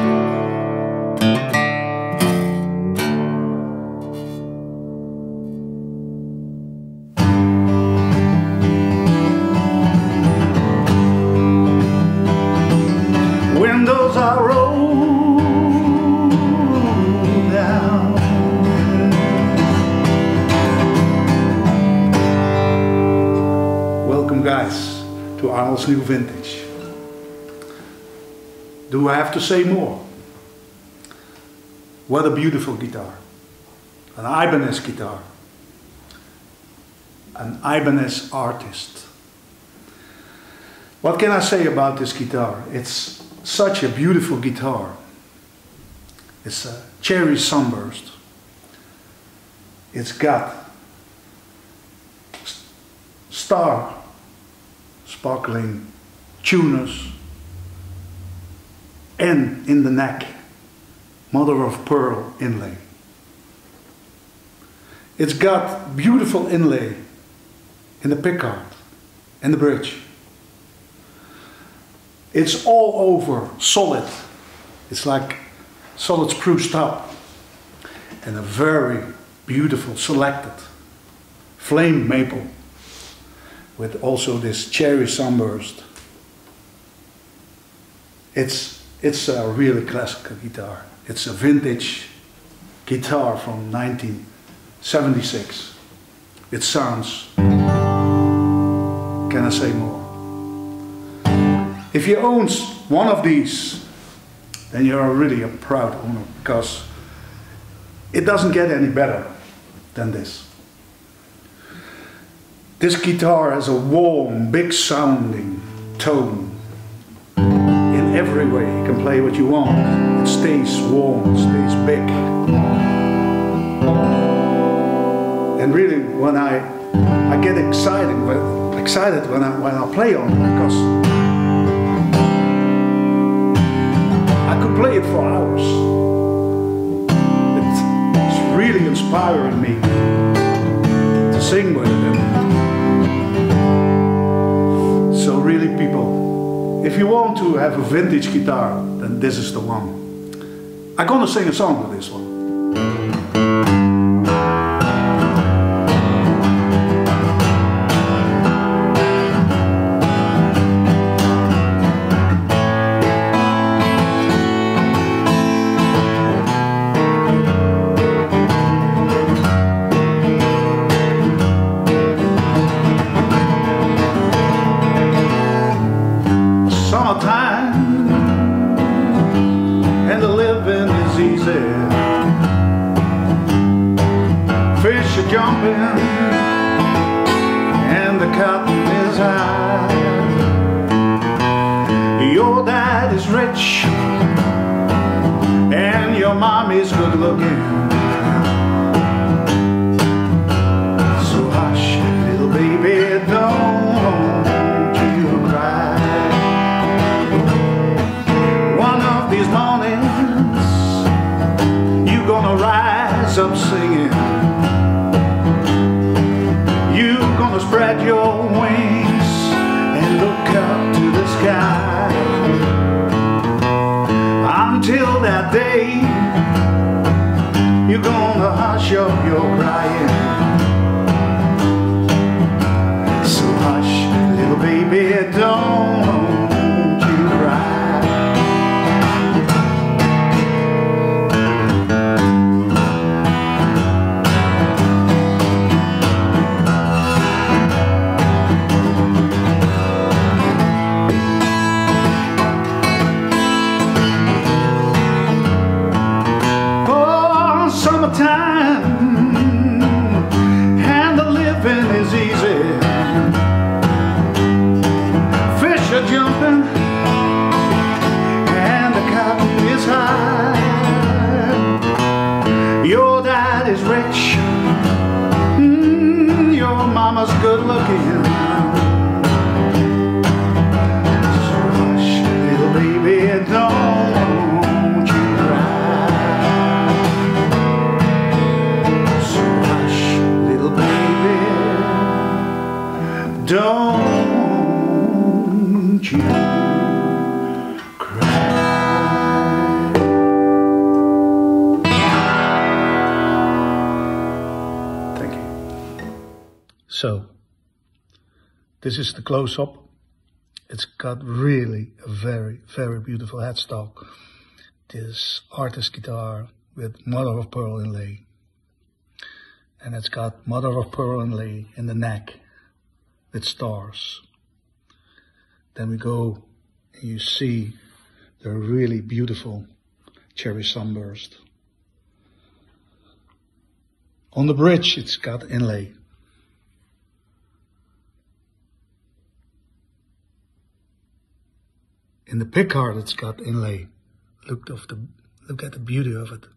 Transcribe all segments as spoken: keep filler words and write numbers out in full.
Windows are rolled down. Welcome guys to Arnold's New Vintage. Do I have to say more? What a beautiful guitar. An Ibanez guitar. An Ibanez artist. What can I say about this guitar? It's such a beautiful guitar. It's a cherry sunburst. It's got star sparkling tuners, and in the neck mother of pearl inlay. It's got beautiful inlay in the pickguard and the bridge. It's all over solid. It's like solid spruced up, and a very beautiful selected flame maple with also this cherry sunburst. It's it's a really classical guitar. It's a vintage guitar from nineteen seventy-six. It sounds, can I say more? If you own one of these, then you're really a proud owner, because it doesn't get any better than this. This guitar has a warm, big sounding tone. In every way, you can play what you want. It stays warm, it stays big. And really, when I I get excited, excited when I when I play on it, because I could play it for hours. It's really inspiring me to sing with it. So really, people, if you want to have a vintage guitar, then this is the one. I'm gonna sing a song with this one. Summertime and the living is easy. Fish are jumping and the cotton is high. Your dad is rich and your mommy's good looking. So hush, little baby, don't up singing. You're gonna spread your wings and look up to the sky. Until that day, you're gonna hush up your crying. So hush, little baby, don't you cry. Summertime and the living is easy. Fish are jumping and the cotton is high. Your dad is rich, mm, your mama's good looking. So hush, little baby, don't you cry. Don't you cry. So, this is the close-up. It's got really a very, very beautiful headstock. This artist guitar with mother of pearl inlay. And it's got mother of pearl inlay in the neck with stars. Then we go and you see the really beautiful cherry sunburst. On the bridge it's got inlay. In the pickguard it's got inlay. Look of the look at the beauty of it.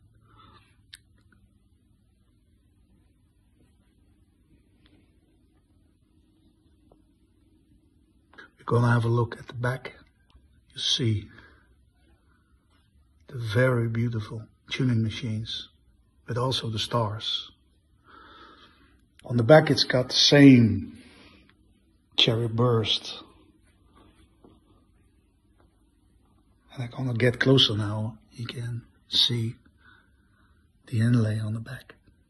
We're gonna have a look at the back. You see the very beautiful tuning machines, but also the stars. On the back it's got the same cherry burst. And I'm gonna get closer now. You can see the inlay on the back.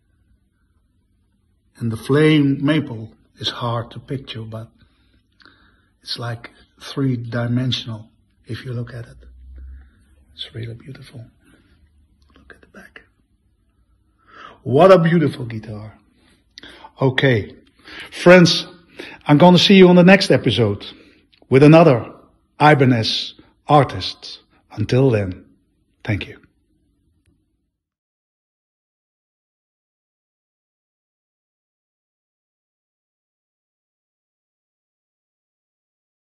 And the flame maple is hard to picture, but it's like three-dimensional if you look at it. It's really beautiful. Look at the back. What a beautiful guitar. Okay, friends, I'm gonna see you on the next episode with another Ibanez artist. Until then, thank you.